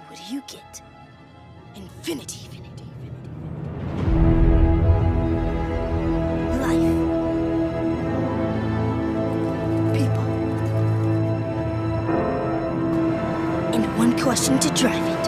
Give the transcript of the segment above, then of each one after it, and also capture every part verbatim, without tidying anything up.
what do you get? Infinity. Infinity. Life. People. And one question to drive it.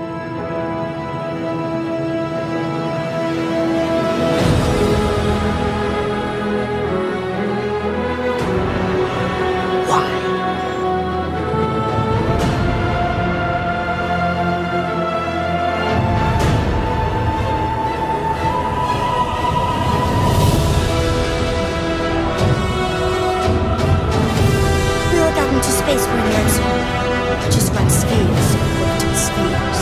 To space for an answer. Just find spheres, orbital spheres.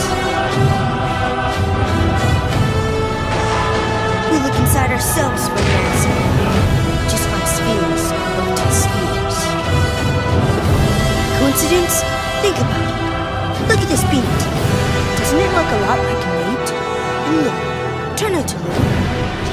We look inside ourselves for an answer. Just find spheres, orbital spheres. Coincidence? Think about it. Look at this beat. Doesn't it look a lot like an eight? And look, turn it a little.